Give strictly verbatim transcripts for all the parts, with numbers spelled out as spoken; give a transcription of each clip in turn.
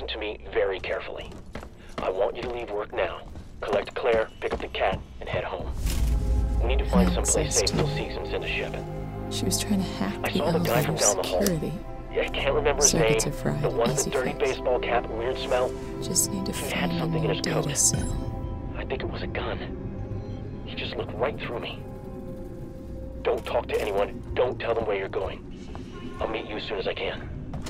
to me very carefully. I want you to leave work now. Collect Claire, pick up the cat, and head home. We need to find someplace safe till Seegson send a ship. She was trying to hack I the saw the guy from elevator down the hall. security. Yeah, I can't remember his Circuits name. are fried, The one with easy the dirty fix. baseball cap, weird smell. Just need to He had find a something in new his coat. data cell. I think it was a gun. He just looked right through me. Don't talk to anyone. Don't tell them where you're going. I'll meet you as soon as I can.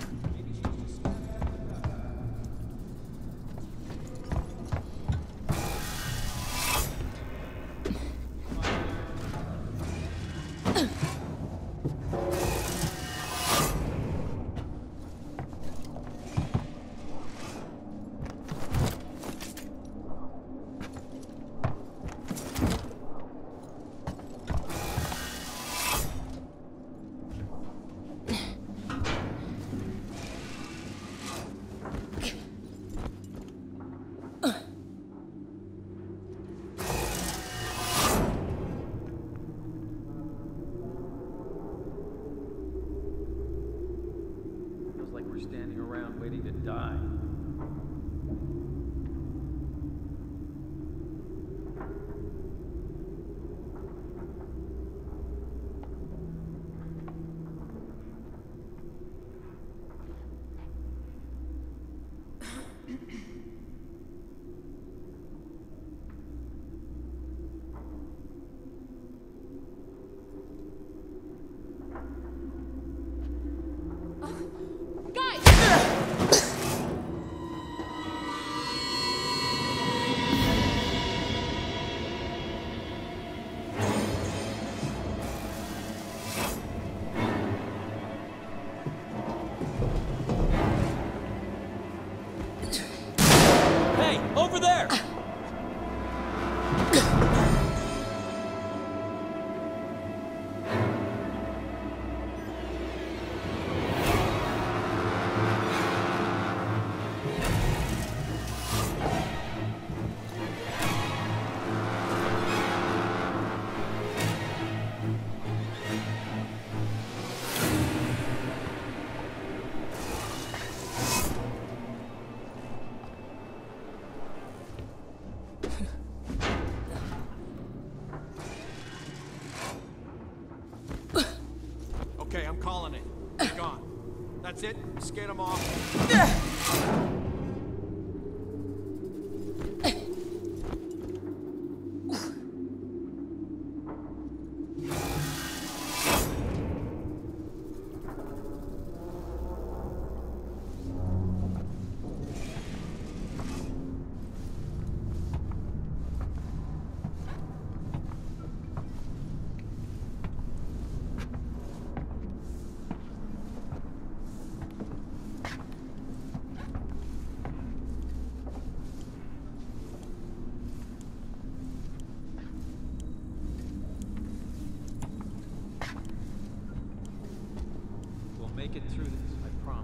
Standing around waiting to die. Over there! Okay, I'm calling it. They're gone. That's it. Skate them off. Make it through this, I promise.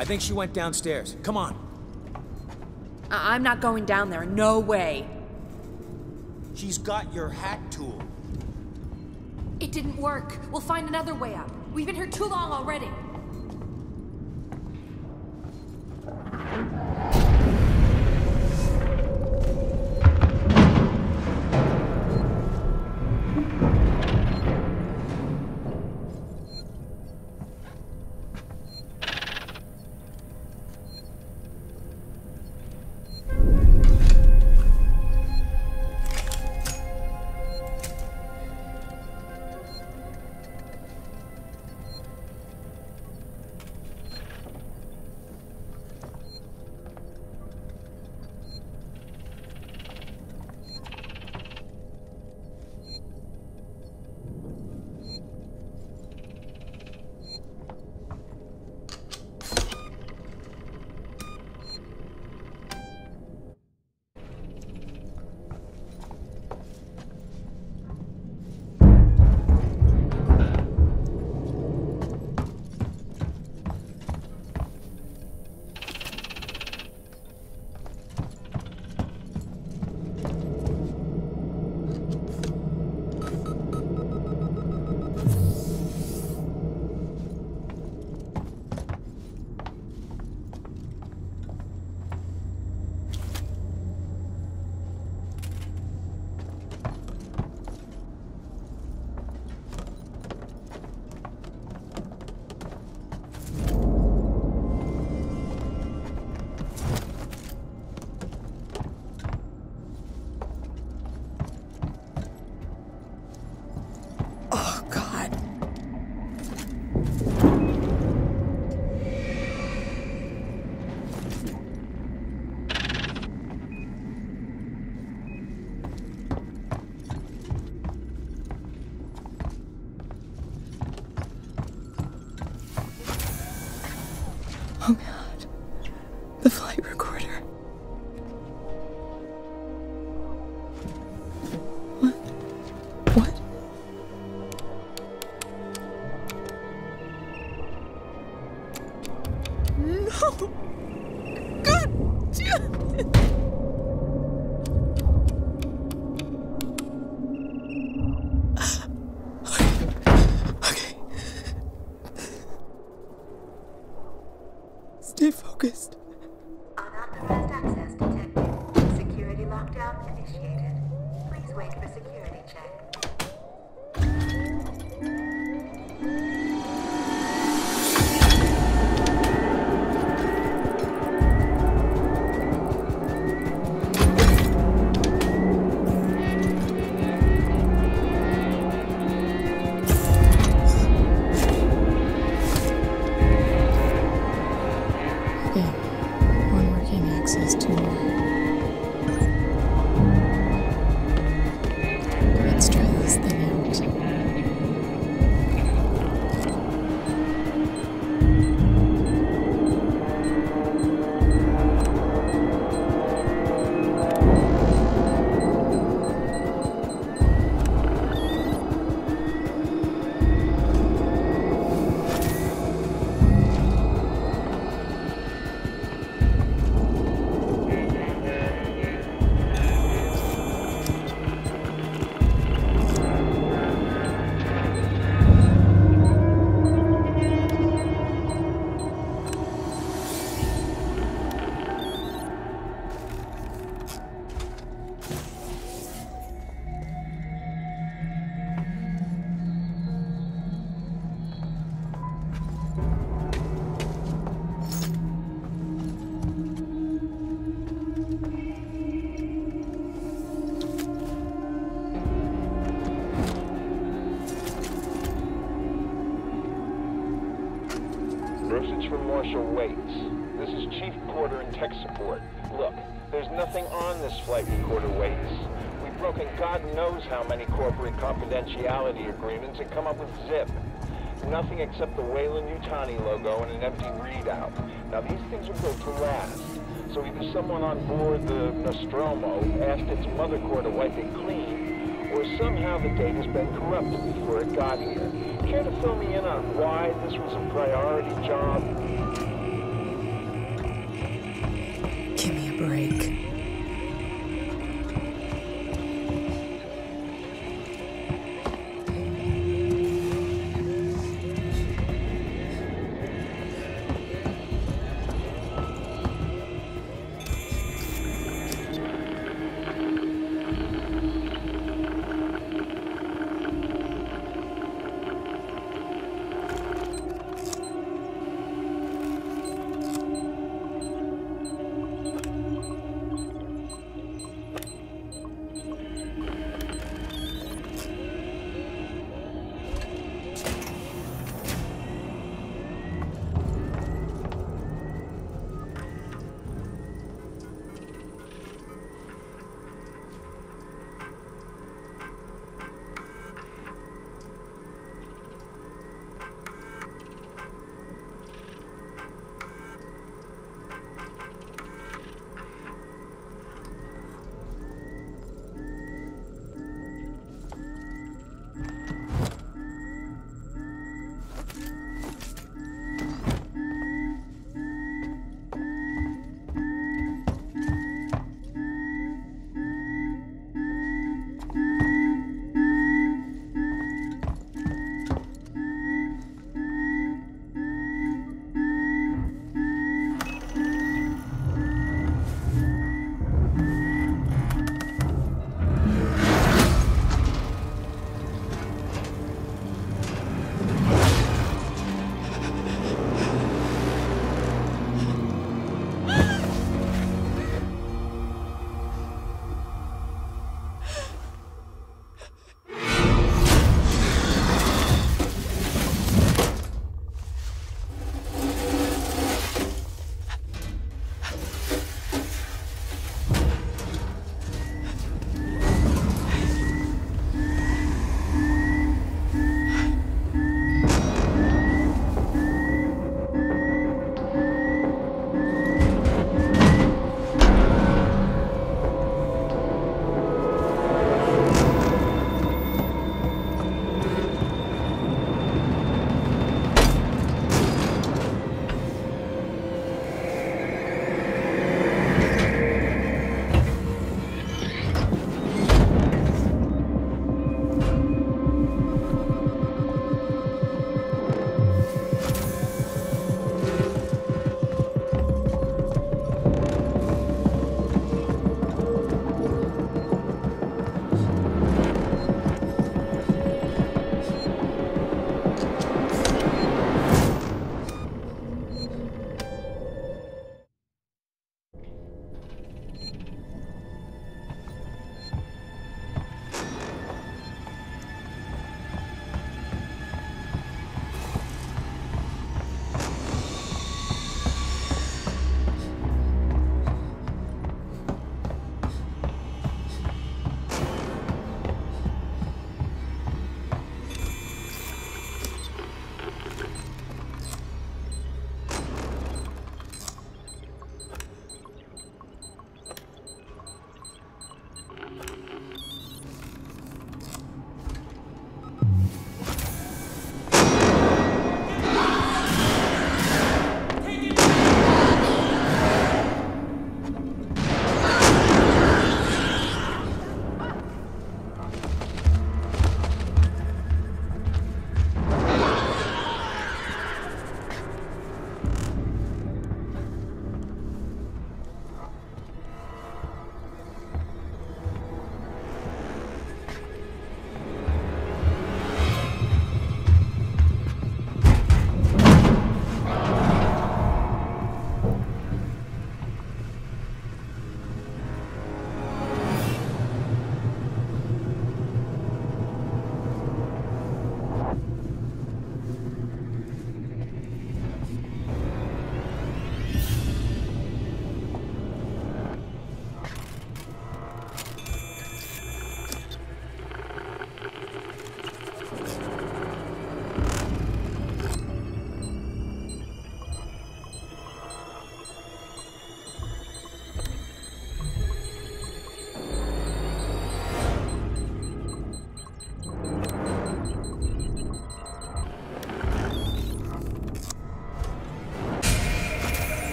I think she went downstairs. Come on. I I'm not going down there. No way. She's got your hack tool. It didn't work. We'll find another way up. We've been here too long already. Oh God. The flight recorder. What? What? No! God damn it! Okay. Stay focused. Unauthorized access detected. Security lockdown initiated. Please wait for security check. Okay, one working access, two more. Let's try this thing out. Message from Marshal Waits. This is Chief Porter in tech support. Look, there's nothing on this flight recorder, Waits. We've broken God knows how many corporate confidentiality agreements and come up with zip. Nothing except the Weyland-Yutani logo and an empty readout. Now, these things are built to last. So either someone on board the Nostromo asked its mother core to wipe it clean, or somehow the data's been corrupted before it got here. Care to fill me in on why this was a priority job? break.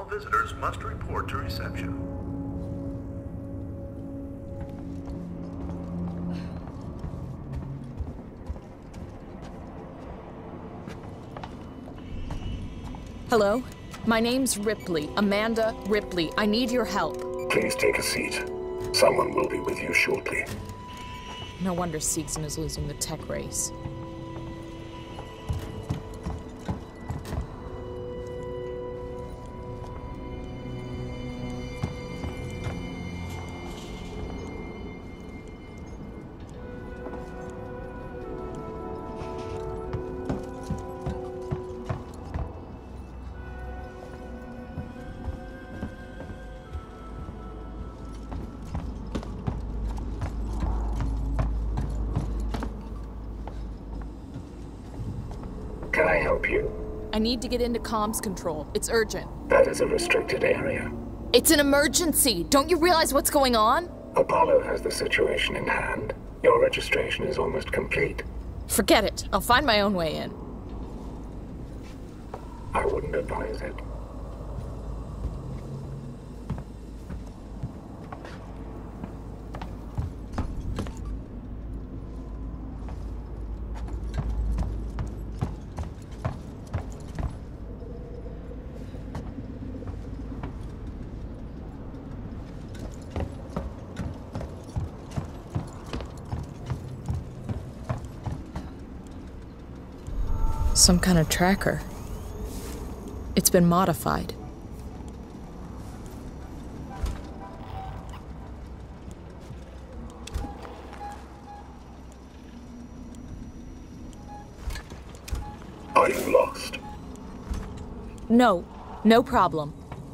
visitors must report to reception. Hello? My name's Ripley. Amanda Ripley. I need your help. Please take a seat. Someone will be with you shortly. No wonder Seegson is losing the tech race. Can I help you? I need to get into comms control. It's urgent. That is a restricted area. It's an emergency! Don't you realize what's going on? Apollo has the situation in hand. Your registration is almost complete. Forget it. I'll find my own way in. I wouldn't advise it. Some kind of tracker. It's been modified. Are you lost? No, no problem.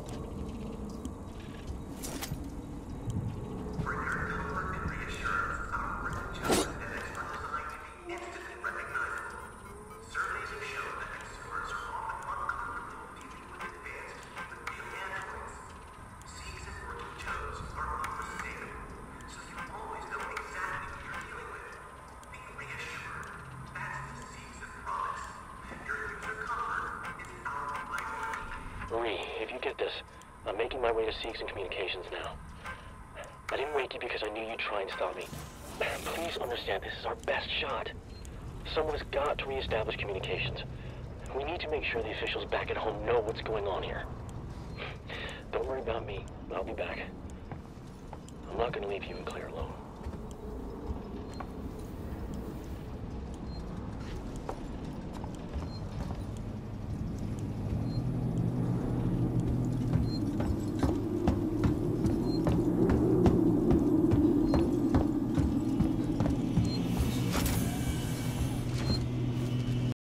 Marie, if you get this, I'm making my way to Seegson Communications now. I didn't wake you because I knew you'd try and stop me. Please understand, this is our best shot. Someone has got to reestablish communications. We need to make sure the officials back at home know what's going on here. Don't worry about me. I'll be back. I'm not going to leave you and Claire alone.